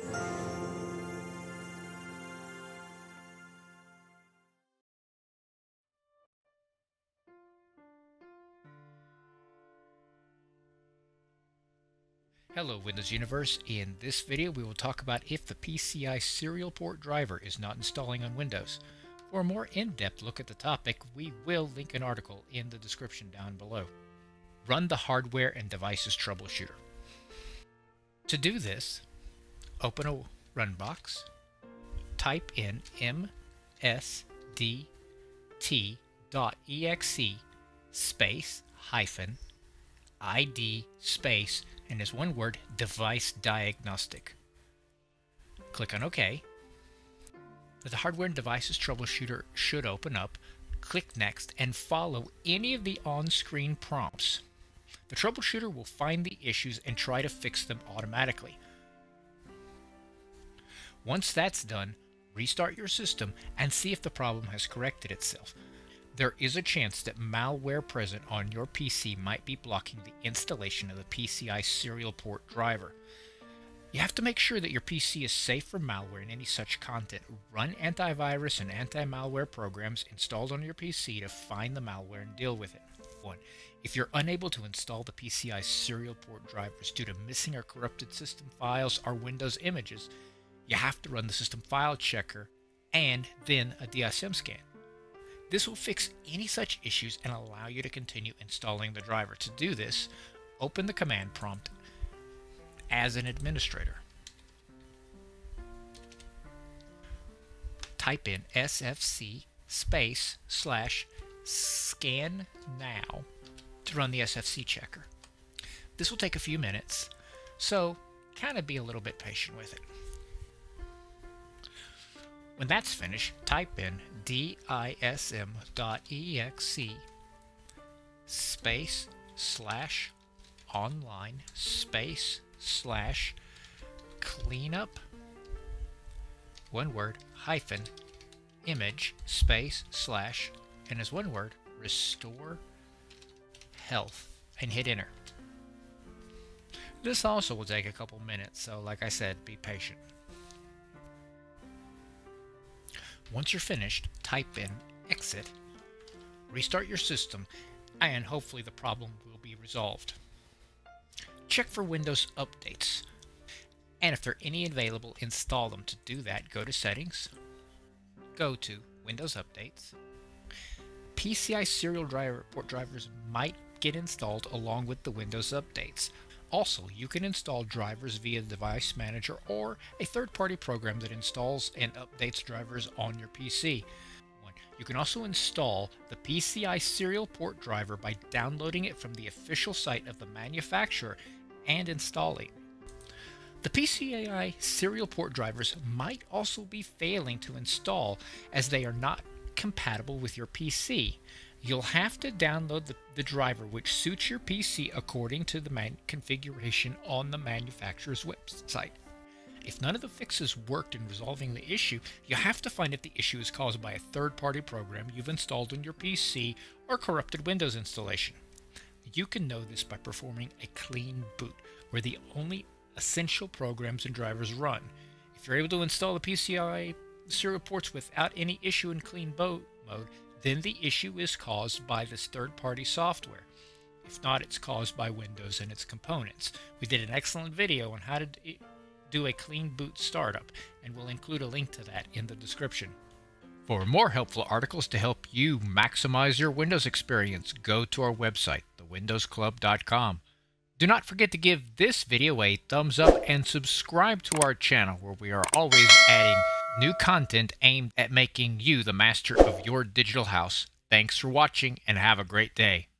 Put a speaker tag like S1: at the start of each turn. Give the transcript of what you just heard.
S1: Hello Windows Universe. In this video we will talk about if the PCI Serial Port Driver is not installing on Windows. For a more in-depth look at the topic, we will link an article in the description down below. Run the Hardware and Devices Troubleshooter. To do this, open a run box, type in msdt.exe space hyphen ID space and as one word, device diagnostic. Click on OK. The Hardware and Devices Troubleshooter should open up. Click Next and follow any of the on-screen prompts. The troubleshooter will find the issues and try to fix them automatically. Once that's done, restart your system and see if the problem has corrected itself. There is a chance that malware present on your PC might be blocking the installation of the PCI Serial Port Driver. You have to make sure that your PC is safe from malware and any such content. Run antivirus and anti-malware programs installed on your PC to find the malware and deal with it. 1. If you're unable to install the PCI Serial Port Drivers due to missing or corrupted system files or Windows images, you have to run the System File Checker and then a DISM scan. This will fix any such issues and allow you to continue installing the driver. To do this, open the command prompt as an administrator. Type in SFC space / scan now to run the SFC checker. This will take a few minutes, so kind of be a little bit patient with it. When that's finished, type in dism.exe space / online space / cleanup one word hyphen image space / and as one word restore health and hit enter. This also will take a couple minutes, so like I said, be patient. Once you're finished, type in exit, restart your system, and hopefully the problem will be resolved. Check for Windows updates, and if there are any available, install them. To do that, go to Settings, go to Windows Updates. PCI Serial Port Drivers might get installed along with the Windows updates. Also, you can install drivers via the Device Manager or a third-party program that installs and updates drivers on your PC. You can also install the PCI Serial Port Driver by downloading it from the official site of the manufacturer and installing. The PCI Serial Port Drivers might also be failing to install as they are not compatible with your PC. You'll have to download the driver which suits your PC according to the configuration on the manufacturer's website. If none of the fixes worked in resolving the issue, you have to find if the issue is caused by a third-party program you've installed on your PC or corrupted Windows installation. You can know this by performing a clean boot, where the only essential programs and drivers run. If you're able to install the PCI serial ports without any issue in clean boot mode, then the issue is caused by this third-party software. If not, it's caused by Windows and its components. We did an excellent video on how to do a clean boot startup, and we'll include a link to that in the description. For more helpful articles to help you maximize your Windows experience, go to our website, thewindowsclub.com. Do not forget to give this video a thumbs up and subscribe to our channel, where we are always adding new content aimed at making you the master of your digital house. Thanks for watching and have a great day.